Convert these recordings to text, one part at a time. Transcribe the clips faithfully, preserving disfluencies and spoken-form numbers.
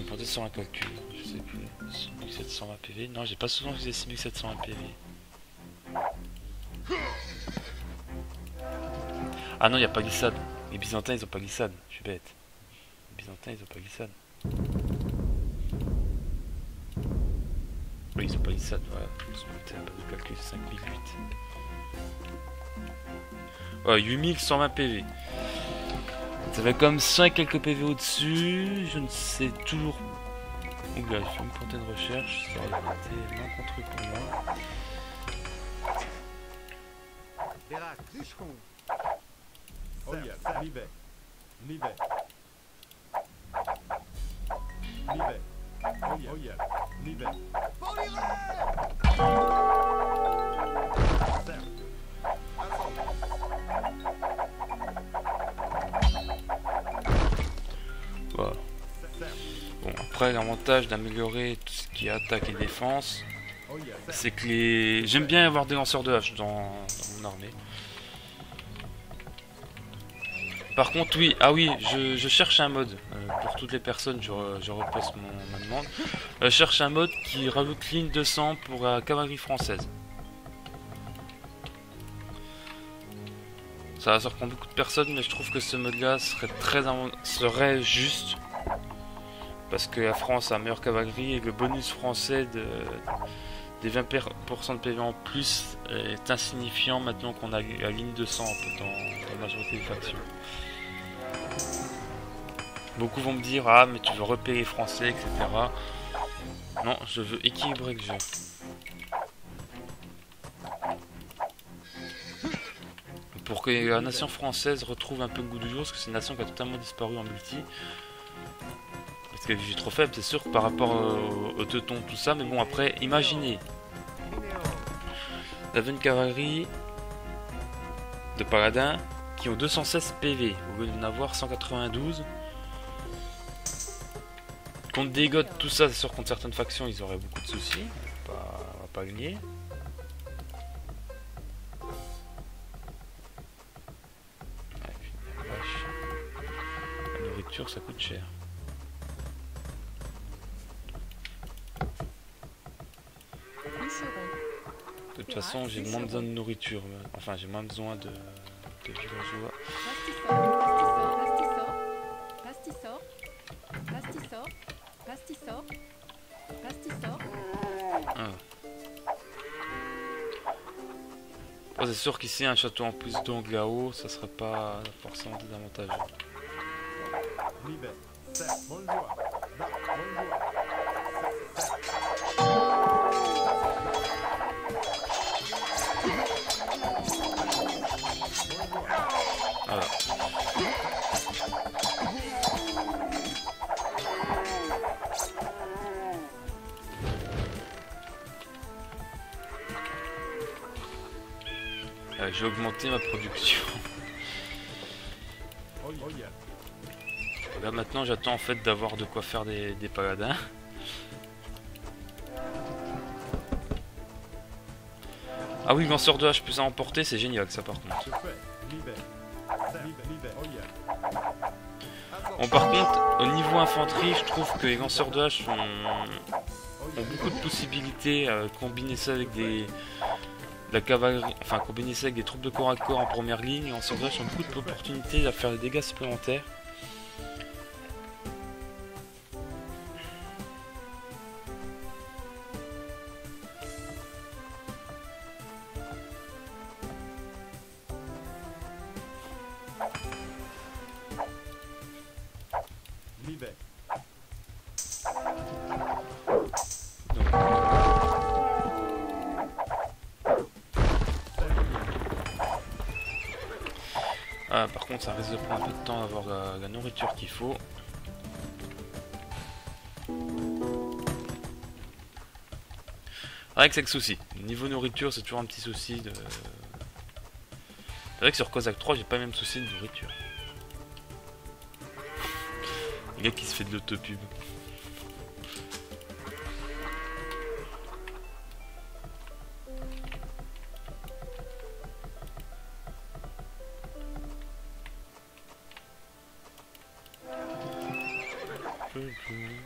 compter sur un calcul, je sais plus. six mille sept cent vingt P V. Non, j'ai pas souvent que j'ai six mille sept cent vingt P V. Ah non, il n'y a pas glissade. Les Byzantins, ils ont pas glissade. Je suis bête. Les Byzantins, ils ont pas glissade. Oui, ils ont pas glissade. Voilà. Ils ont monté un peu de calcul, cinq mille huit. Ouais, huit mille cent vingt P V. Ça fait comme cinq quelques P V au-dessus. Je ne sais toujours. Oula, je vais me planter de recherche. Ça aurait été n'importe truc pour moi. Oh yeah, Nive. Nive. Nive. Oh yeah, oh yeah, Nive. Voilà. Bon, après l'avantage d'améliorer tout ce qui est attaque et défense, c'est que les... J'aime bien avoir des lanceurs de hache dans, dans mon armée. Par contre, oui, ah oui, je, je cherche un mode. Euh, pour toutes les personnes, je, je repasse mon, ma demande. Euh, je cherche un mode qui rajoute ligne de sang pour la cavalerie française. Ça va surprendre beaucoup de personnes, mais je trouve que ce mode-là serait très serait juste. Parce que la France a la meilleure cavalerie et le bonus français de, des vingt pour cent de P V en plus est insignifiant maintenant qu'on a la ligne de sang dans, dans la majorité des factions. Beaucoup vont me dire ah mais tu veux repérer les Français, et cetera. Non, je veux équilibrer le jeu. Pour que la nation française retrouve un peu le goût du jour, parce que c'est une nation qui a totalement disparu en multi. Parce qu'elle est trop faible, c'est sûr, par rapport au, au teuton, tout ça. Mais bon, après, imaginez. Vous avez une cavalerie de paladins qui ont deux cent seize P V, au lieu d'en avoir cent quatre-vingt-douze. Contre des gods, tout ça, c'est sûr, contre certaines factions, ils auraient beaucoup de soucis. On va pas, on va pas gagner. La nourriture, ça coûte cher. De toute façon, j'ai moins besoin de nourriture. Enfin, j'ai moins besoin de, de villageois. Pastisor, pastisor, pastisor, pastisor. Ah. Oh, c'est sûr qu'ici, un château en plus d'angle là-haut, ça serait pas forcément désavantageux. Voilà. Euh, j'ai augmenté ma production. Là maintenant j'attends en fait d'avoir de quoi faire des, des paladins. Ah oui, lanceur de hache plus à emporter, c'est génial ça par contre. Bon, par contre, au niveau infanterie, je trouve que les lanceurs de hache ont, ont beaucoup de possibilités à combiner ça avec des... de la cavalerie, enfin combiner ça avec des troupes de corps à corps en première ligne. Les lanceurs de hache ont beaucoup d'opportunités à faire des dégâts supplémentaires. Ah, par contre, ça risque de prendre un peu de temps d'avoir la, la nourriture qu'il faut. Avec c'est le souci. Niveau nourriture, c'est toujours un petit souci de. C'est vrai que sur Cosaque trois, j'ai pas le même souci de nourriture. Le gars qui se fait de l'autopub. peux plus.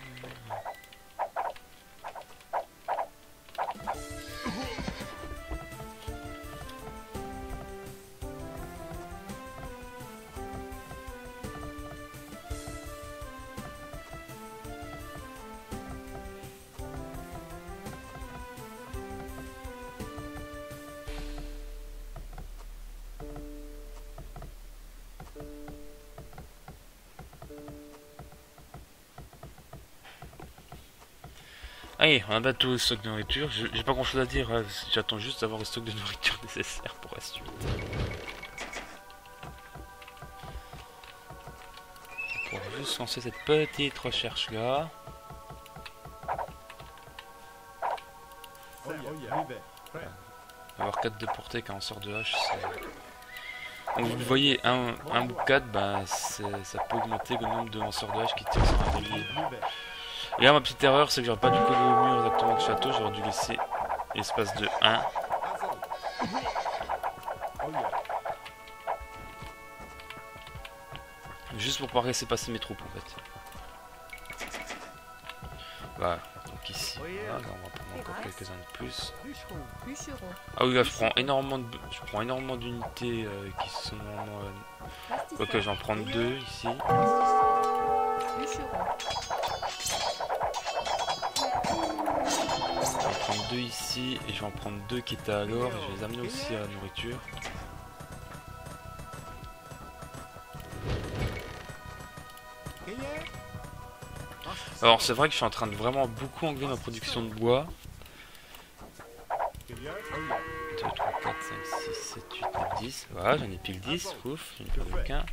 Allez, on a battu le stock de nourriture. J'ai pas grand chose à dire, hein. J'attends juste d'avoir le stock de nourriture nécessaire pour assurer. On va juste lancer cette petite recherche là. Avoir quatre de portée quand on sort de hache, c'est... Donc vous voyez, un, un ou quatre, bah, ça peut augmenter le nombre de lanceurs de hache qui tirent sur un bélier. Et là ma petite erreur c'est que j'aurais pas dû coller au mur exactement du château, j'aurais dû laisser l'espace de un. Juste pour pouvoir laisser passer mes troupes en fait. Voilà, donc ici, voilà, là, on va prendre encore quelques-uns de plus. Ah oui là je prends énormément de je prends énormément d'unités euh, qui sont euh... ok j'en prends deux ici. Je vais en prendre deux ici et je vais en prendre deux qui étaient à l'or et je vais les amener aussi à la nourriture. Alors c'est vrai que je suis en train de vraiment beaucoup enlever ma production de bois. deux, trois, quatre, cinq, six, sept, huit, neuf, dix. Voilà, j'en ai pile dix, ouf, j'en ai plus qu'un.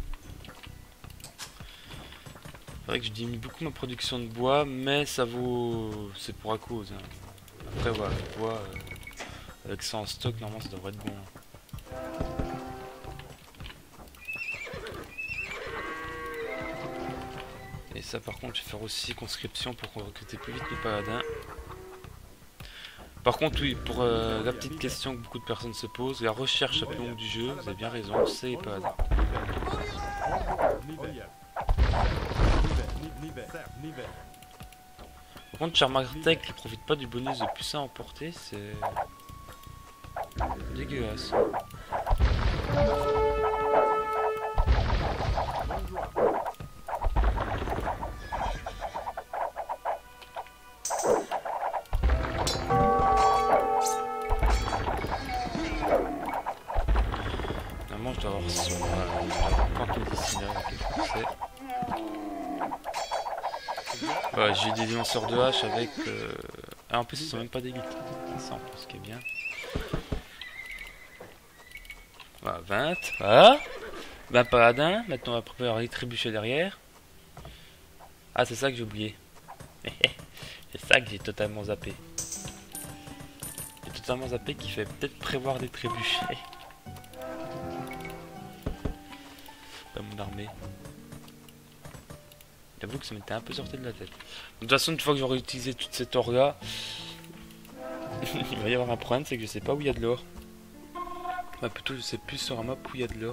C'est vrai que je diminue beaucoup ma production de bois, mais ça vaut... c'est pour à cause. Hein. Après voilà, le bois, euh, avec ça en stock, normalement ça devrait être bon. Et ça par contre, je vais faire aussi conscription pour recruter plus vite mes paladins. Par contre oui, pour euh, la petite question que beaucoup de personnes se posent, la recherche la plus longue du jeu, vous avez bien raison, c'est les paladins. Par contre, Charmartec qui profite pas du bonus de plus un emporté, c'est dégueulasse. Normalement, je dois avoir son quantum d'icineur avec le français. Ouais, j'ai des lanceurs de hache avec... Euh... Ah, en plus, ils sont même pas d'élite. Ça, en plus, ce qui est bien. Voilà, vingt. Voilà. vingt paladins. Maintenant, on va préparer les trébuchets derrière. Ah, c'est ça que j'ai oublié. C'est ça que j'ai totalement zappé. J'ai totalement zappé qu'il fallait peut-être prévoir des trébuchets. Dans mon armée. J'avoue que ça m'était un peu sorti de la tête. De toute façon, une fois que j'aurai utilisé toute cette or là, il va y avoir un problème, c'est que je sais pas où il y a de l'or. Bah plutôt je sais plus sur un map où il y a de l'or.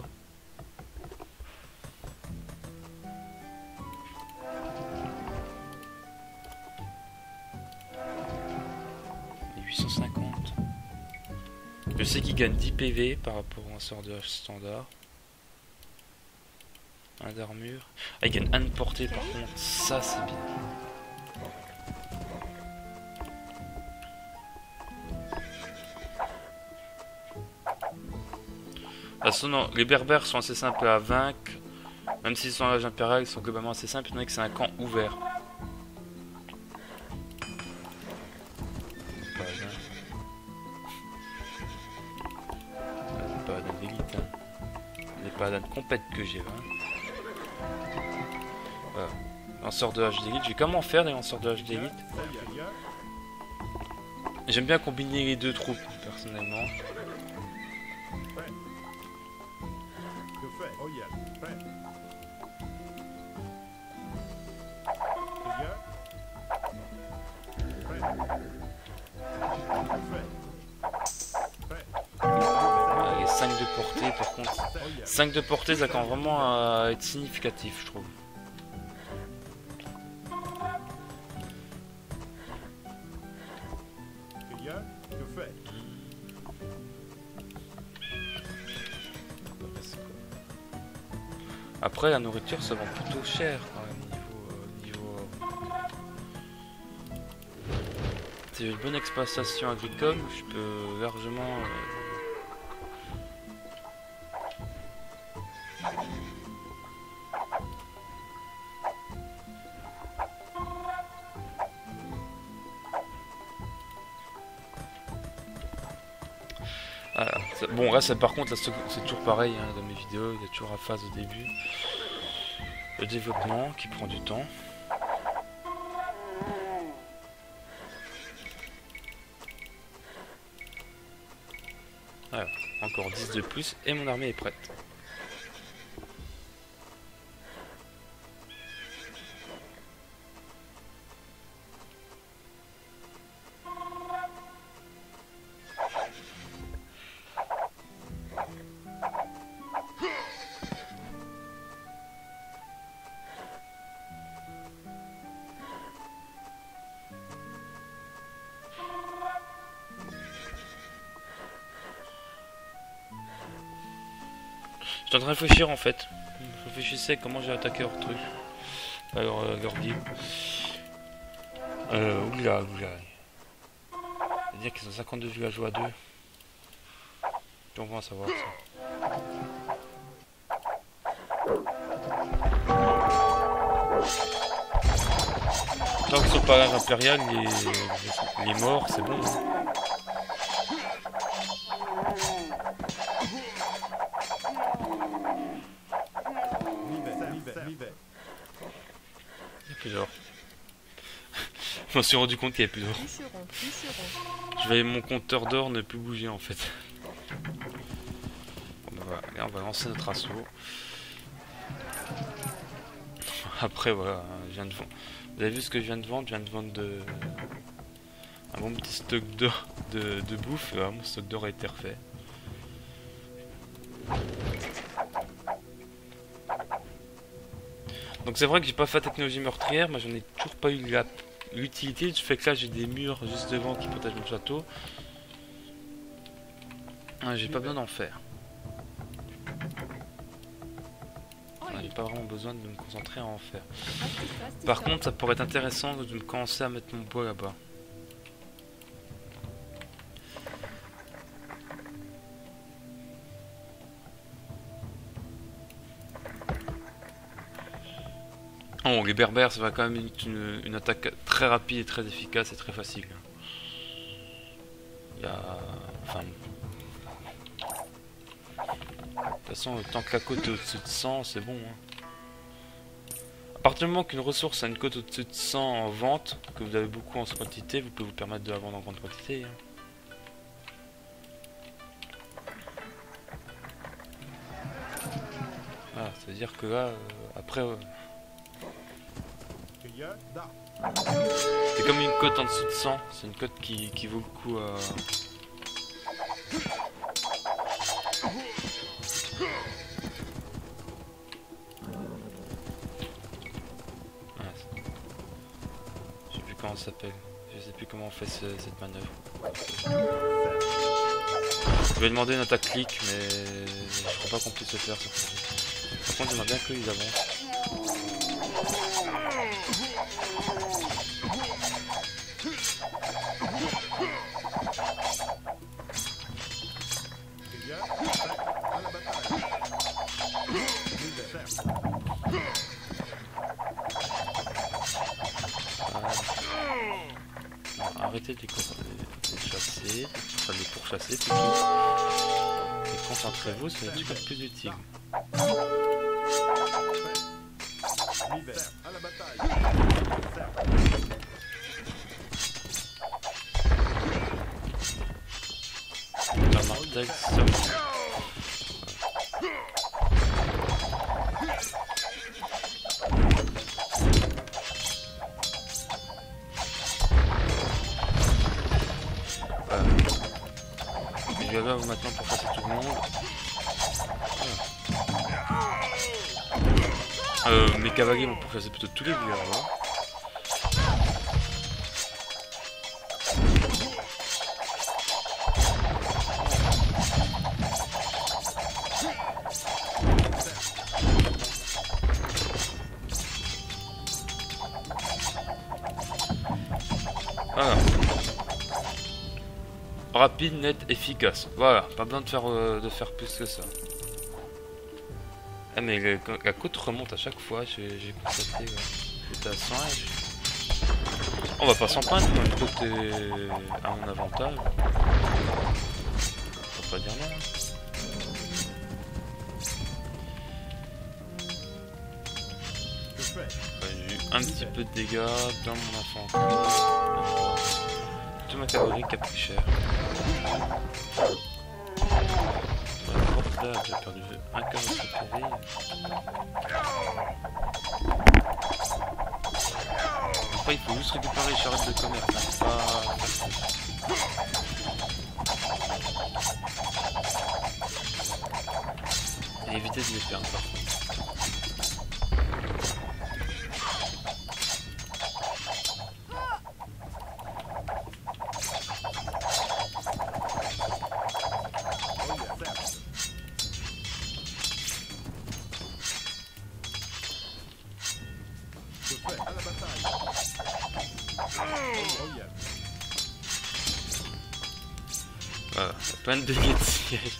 huit cent cinquante. Je sais qu'il gagne dix P V par rapport à un sort de hache standard. Un d'armure. Ah, il gagne un de portée par contre, ça c'est bien. De toute façon, non, les berbères sont assez simples à vaincre. Même s'ils sont en âge impérial, ils sont globalement assez simples, étant donné que c'est un camp ouvert. Des paladins d'élite, hein. Des paladins de compète que j'ai, hein. Voilà. Lanceur de hache d'élite. Je vais comment faire des lanceurs de hache d'élite. J'aime bien combiner les deux troupes personnellement. Ah, les cinq de portée par contre. cinq de portée ça commence vraiment à être significatif je trouve. Après, la nourriture, ça vend plutôt cher quand même, niveau... euh, niveau euh, c'est une bonne exploitation agricole, je peux largement... euh, Voilà. Bon, là, ça, par contre, là, c'est toujours pareil hein, dans mes vidéos, il y a toujours la phase au début. Le développement qui prend du temps. Voilà, encore dix de plus et mon armée est prête. Je suis en train de réfléchir en fait. Je réfléchissais comment j'ai attaqué leur truc. Alors, euh, leur ville. Euh, oula, oula. C'est-à-dire qu'ils ont cinquante-deux villageois à deux. On va en savoir ça. Tant qu'ils sont pas à l'âge impérial, les, les morts, c'est bon. Hein. Il n'y a plus d'or. Je m'en suis rendu compte qu'il n'y avait plus d'or. Je vais mon compteur d'or ne plus bouger en fait. Bon, ben voilà. Et on va lancer notre assaut. Après voilà, je viens de vendre. Vous avez vu ce que je viens de vendre? Je viens de vendre de... un bon petit stock d'or de, de bouffe. Et voilà, mon stock d'or a été refait. Donc c'est vrai que j'ai pas fait la technologie meurtrière, mais j'en ai toujours pas eu l'utilité. Du fait que là j'ai des murs juste devant qui protègent mon château. Ah, j'ai pas besoin d'en faire. Ah, j'ai pas vraiment besoin de me concentrer à en faire. Par contre, ça pourrait être intéressant de me commencer à mettre mon bois là-bas. Oh, les berbères, ça va quand même être une, une attaque très rapide et très efficace et très facile. Il y a... Enfin... De toute façon, tant que la côte est au-dessus de cent, c'est bon. Hein. À partir du moment qu'une ressource a une cote au-dessus de cent en vente, que vous avez beaucoup en quantité, vous pouvez vous permettre de la vendre en grande quantité. Hein. Voilà, ça veut dire que là, euh, après... Euh, c'est comme une cote en dessous de cent, c'est une cote qui, qui vaut le coup à... Ouais, je sais plus comment ça s'appelle, je sais plus comment on fait ce, cette manœuvre. Je vais demander une attaque clic, mais je crois pas qu'on puisse le faire sur ce jeu. Par contre, j'aimerais bien qu'ils avancent. Arrêtez de les, les chasser, enfin de les pourchasser plutôt. Et concentrez-vous sur les trucs plus utiles. La martèle, ça. Je vais là maintenant pour passer tout le monde. Euh, mes cavaliers vont pour passer plutôt tous les villageois. rapide, net, efficace. Voilà, pas besoin de faire, euh, de faire plus que ça. Ah mais le, la côte remonte à chaque fois, j'ai constaté. Ouais. J'étais à cent et je... On va pas s'en plaindre, le côte est à mon avantage. Faut pas dire non. Ouais, j'ai eu un petit peu de dégâts dans mon infanterie. Tout ma cavalerie qui a pris cher. Là, j'ai perdu un quart de sa cavalerie. Après, il faut juste récupérer les charrettes de commerce. Hein. Pas... Et éviter de les perdre par contre. Voilà, plein de dégâts de siège.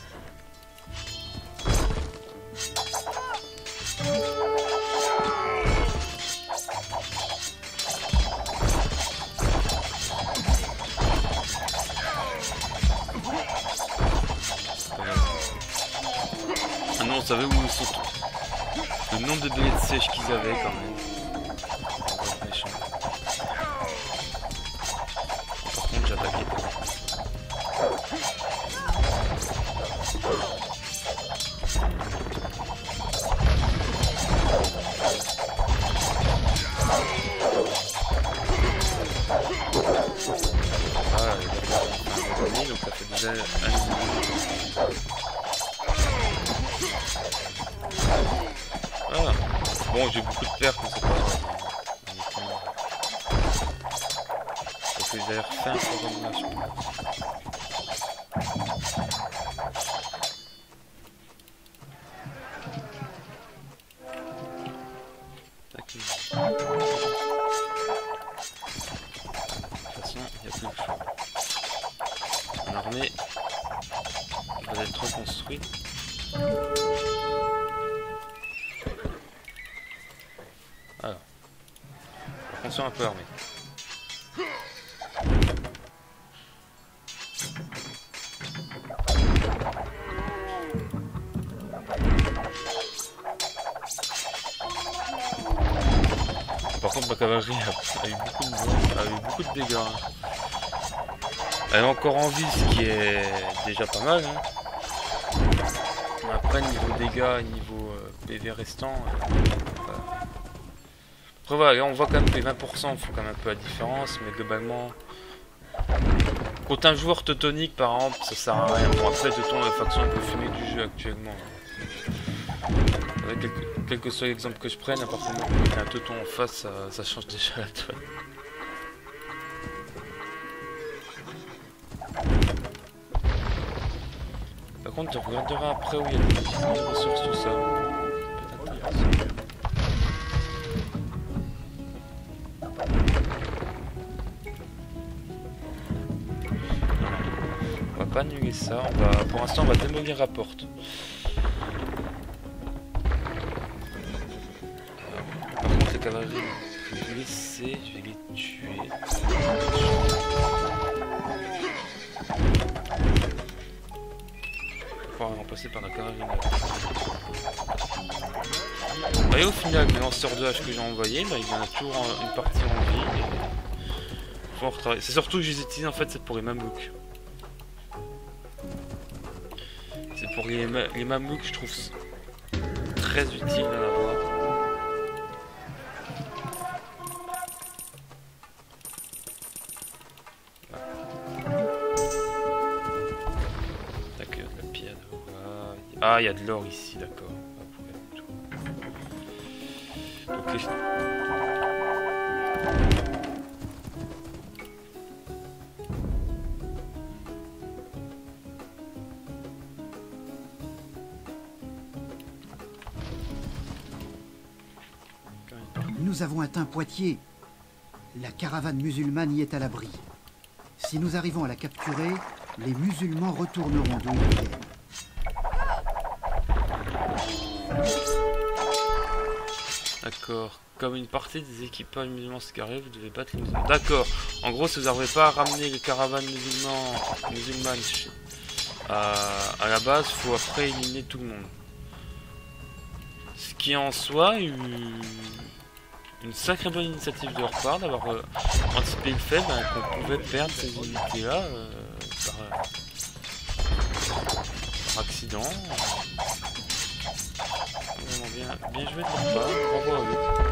Ah non, on savait où ils sont. Le nombre de dégâts de siège qu'ils avaient quand même. Méchant. Par contre, j'attaquais pas. Ah, donc ça fait déjà un Ah, bon, j'ai beaucoup de pertes, mais c'est pas grave. Parce que j'ai refait un programme là, je pense. De toute façon, il n'y a plus le choix. Mon armée va être reconstruite. Alors, construire un peu armée. Par contre, ma cavalerie a, a eu beaucoup de, a eu beaucoup de dégâts. Hein. Elle est encore en vie, ce qui est déjà pas mal. Hein. Après, niveau dégâts, niveau euh, P V restant. Euh, voilà. Après, voilà, là, on voit quand même que les vingt pour cent font quand même un peu la différence, mais globalement. Contre un joueur teutonique, par exemple, ça sert à rien. Bon, après, Teuton est la faction un peu fumée du jeu actuellement. Avec quelque... Quel que soit l'exemple que je prenne, à partir du moment où il y a un teuton en face, ça, ça change déjà la donne. Par contre, tu regarderas après où il y a des ressources, tout ça. On va pas annuler ça, on va, pour l'instant on va démolir la porte. Cavalerie blessée, je vais les tuer. On va remplacer par la cavalerie. Et au final, le lanceur de hache que j'ai envoyé, bah, il y en a toujours une partie en vie. Faut en retravailler. C'est surtout que je les utilise en fait, c'est pour les mamelouks. C'est pour les, ma les mamelouks, je trouve très utile d'en avoir. Ah, il y a de l'or ici, d'accord. Ok. Nous avons atteint Poitiers. La caravane musulmane y est à l'abri. Si nous arrivons à la capturer, les musulmans retourneront d'où ils viennent. D'accord. Comme une partie des équipages musulmans s'égarent, vous devez battre les musulmans. D'accord. En gros, si vous n'arrivez pas à ramener les caravanes musulmans, musulmanes à, à la base, il faut après éliminer tout le monde. Ce qui en soi une, une sacrée bonne initiative de leur part d'avoir euh, anticipé le fait ben, qu'on pouvait perdre ces unités-là euh, par, par accident. Vraiment bien, bien joué de leur part. Bravo à eux.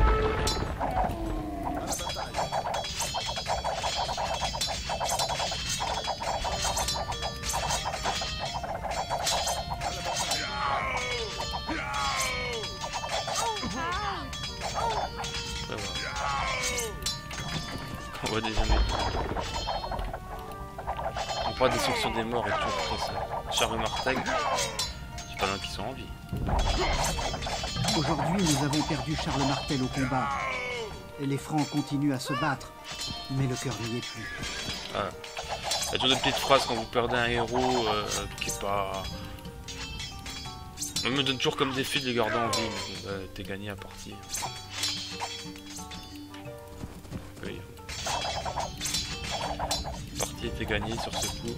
On voit déjà mes... On voit des sources des morts et tout après ça. Charles Martel, j'ai pas mal qui sont en vie. Aujourd'hui, nous avons perdu Charles Martel au combat. Et les Francs continuent à se battre. Mais le cœur n'y est plus. Ah. Il y a toujours des petites phrases quand vous perdez un héros euh, qui est pas... On me donne toujours comme défi de les garder en vie. Mais bon, bah, t'es gagné à partir. Oui. La partie était gagnée sur ce coup.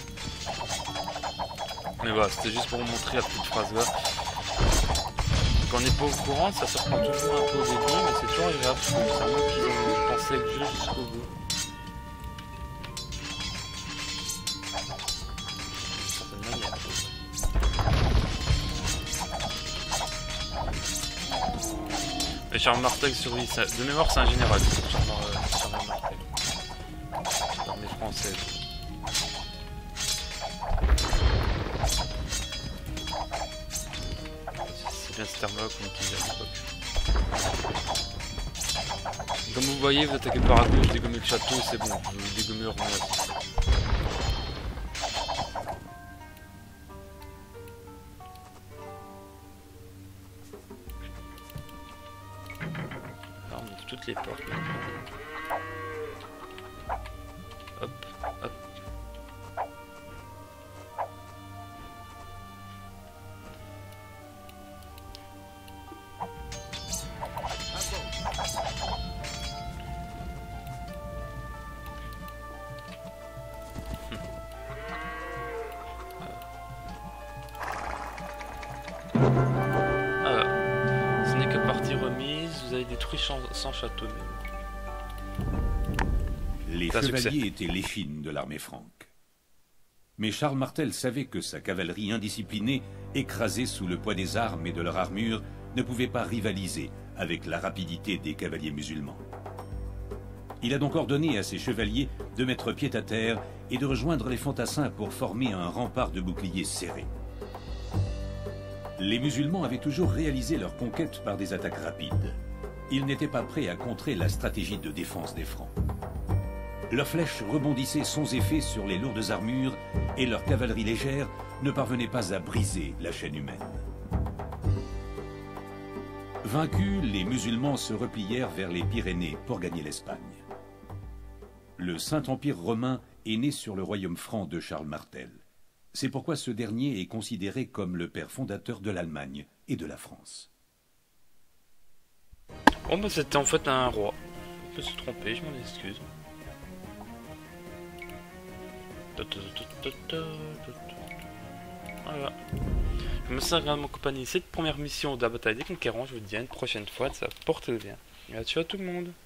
Mais voilà, c'était juste pour vous montrer la petite phrase là. Quand on n'est pas au courant, ça se reprend toujours un peu au début, mais c'est toujours agréable parce que c'est moi qui ont pensé le jeu jusqu'au bout. D'une certaine manière. Mais Charles Martel survit, ça... de mémoire c'est un général, Charles, euh, Charles Martel. L'armée française. C'est bien ce terme-là qu'on utilisait à l'époque. Comme vous voyez, vous attaquez par à gauche, dégommez le château, c'est bon, vous dégommez au rang. Alors on ouvre toutes les portes maintenant. Hop, hop. Alors, ce n'est que partie remise, vous avez détruit cent châteaux même. Les C'est un chevaliers succès. étaient l'échine de l'armée franque. Mais Charles Martel savait que sa cavalerie indisciplinée, écrasée sous le poids des armes et de leur armure, ne pouvait pas rivaliser avec la rapidité des cavaliers musulmans. Il a donc ordonné à ses chevaliers de mettre pied à terre et de rejoindre les fantassins pour former un rempart de boucliers serrés. Les musulmans avaient toujours réalisé leur conquête par des attaques rapides. Ils n'étaient pas prêts à contrer la stratégie de défense des Francs. Leurs flèches rebondissaient sans effet sur les lourdes armures et leur cavalerie légère ne parvenait pas à briser la chaîne humaine. Vaincus, les musulmans se replièrent vers les Pyrénées pour gagner l'Espagne. Le Saint-Empire romain est né sur le royaume franc de Charles Martel. C'est pourquoi ce dernier est considéré comme le père fondateur de l'Allemagne et de la France. Bon bah c'était en fait un roi. On peut se tromper, je m'en excuse. Voilà. Je me sers à mon compagnie cette première mission de la bataille des conquérants. Je vous dis à une prochaine fois, ça porte bien. Et à ciao tout le monde.